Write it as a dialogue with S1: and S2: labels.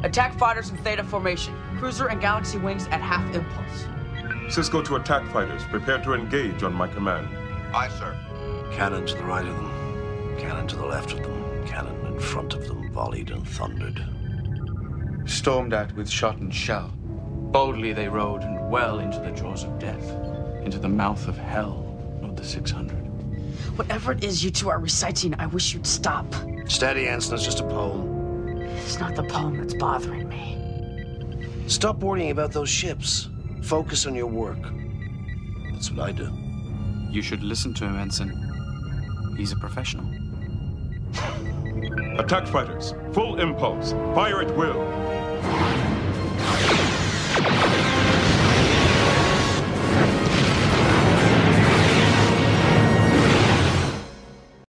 S1: Attack fighters in theta formation. Cruiser and galaxy wings at half impulse.
S2: Cisco to attack fighters. Prepare to engage on my command.
S3: Aye, sir.
S4: Cannon to the right of them. Cannon to the left of them. Cannon in front of them, volleyed and thundered.
S5: Stormed at with shot and shell. Boldly they rode and well into the jaws of death. Into the mouth of hell, rode the 600.
S1: Whatever it is you two are reciting, I wish you'd stop.
S4: Steady, Anson, it's just a poem.
S1: It's not the poem that's bothering me.
S4: Stop worrying about those ships. Focus on your work. That's what I do.
S5: You should listen to him, Ensign. He's a professional.
S2: Attack fighters. Full impulse. Fire at will.